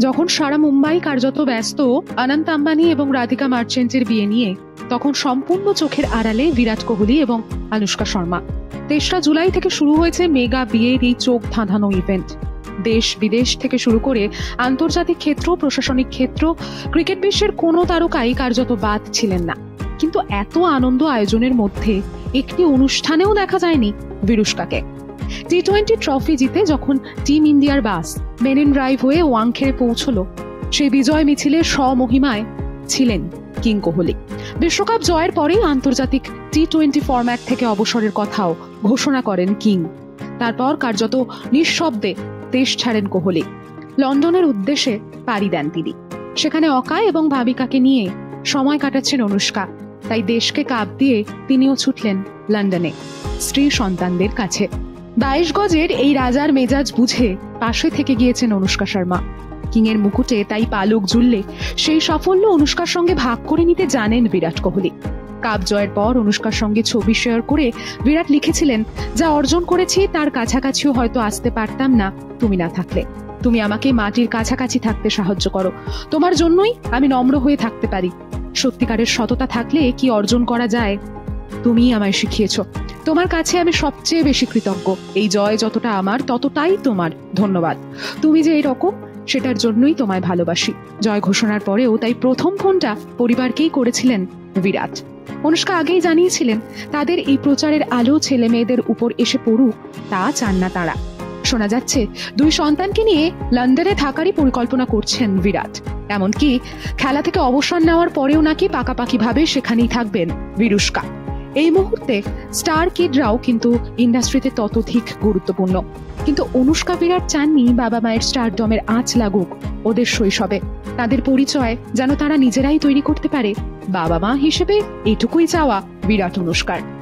যখন সারা মুম্বাই কার্যত ব্যস্ত অনন্ত আম্বানি এবং রাধিকা মার্চেন্টের বিয়ে নিয়ে, তখন সম্পূর্ণ চোখের আড়ালে বিরাট কোহলি এবং আনুষ্কা শর্মা। ৩রা জুলাই থেকে শুরু হয়েছে মেগা বিয়ের এই চোখ ধাঁধানো ইভেন্ট। দেশ বিদেশ থেকে শুরু করে আন্তর্জাতিক ক্ষেত্র, প্রশাসনিক ক্ষেত্র, ক্রিকেট বিশ্বের কোনো তারকাই কার্যত বাদ ছিলেন না। কিন্তু এত আনন্দ আয়োজনের মধ্যে একটি অনুষ্ঠানেও দেখা যায়নি বিরুষ্কাকে। টি-20 ট্রফি জিতে যখন টিম ইন্ডিয়ার বাস মেরিন ড্রাইভ হয়ে ওয়াংখেড়ে পৌঁছলো, সেই বিজয় মিছিলের স্বমহিমায় ছিলেন কিং কোহলি। বিশ্বকাপ জয়ের পরেই আন্তর্জাতিক টি-20 ফরম্যাট থেকে অবসরের কথাও ঘোষণা করেন কিং। তারপর কার্যত নিঃশব্দে দেশ ছাড়েন কোহলি। লন্ডনের উদ্দেশ্যে পাড়ি দেন তিনি। সেখানে অকায় এবং ভাবিকাকে নিয়ে সময় কাটাচ্ছেন অনুষ্কা। তাই দেশকে কাপ দিয়ে তিনিও ছুটলেন লন্ডনে স্ত্রী সন্তানদের কাছে। 22 গজের এই রাজার মেজাজ বুঝে পাশে থেকে গিয়েছেন অনুষ্কা শর্মা। কিং এর মুকুটে তাই পালক ঝুললে সেই সাফল্য অনুষ্কার সঙ্গে ভাগ করে নিতে জানেন বিরাট কোহলি। কাপ জয়ের পর অনুষ্কার সঙ্গে ছবি শেয়ার করে বিরাট লিখেছিলেন, যা অর্জন করেছি তার কাছাকাছিও হয়তো আসতে পারতাম না তুমি না থাকলে। তুমি আমাকে মাটির কাছাকাছি থাকতে সাহায্য করো, তোমার জন্যই আমি নম্র হয়ে থাকতে পারি। সত্যিকারের সততা থাকলে কি অর্জন করা যায় তুমি আমায় শিখিয়েছ। তোমার কাছে আমি সবচেয়ে বেশি কৃতজ্ঞ। এই জয় যতটা আমার ততটাই তোমার। ধন্যবাদ। তুমি যে এরকম, সেটার জন্যই তোমায় ভালোবাসি। জয় ঘোষণার পরেও তাই প্রথম ফোনটা পরিবারকেই করেছিলেন বিরাট। অনুষ্কা আগেই জানিয়েছিলেন তাদের এই প্রচারের আলো ছেলে মেয়েদের উপর এসে পড়ুক, তা চান না তারা। শোনা যাচ্ছে 2 সন্তানকে নিয়ে লন্ডনে থাকারই পরিকল্পনা করছেন বিরাট। এমনকি খেলা থেকে অবসর নেওয়ার পরেও নাকি পাকাপাকি ভাবে সেখানেই থাকবেন বিরুষ্কা। এই মুহূর্তে স্টার কিডরাও কিন্তু ইন্ডাস্ট্রিতে ততোধিক গুরুত্বপূর্ণ। কিন্তু অনুষ্কা বিরাট চাননি বাবা মায়ের স্টারডমের আঁচ লাগুক ওদের শৈশবে। তাদের পরিচয় যেন তারা নিজেরাই তৈরি করতে পারে। বাবা মা হিসেবে এটুকুই চাওয়া বিরাট অনুষ্কার।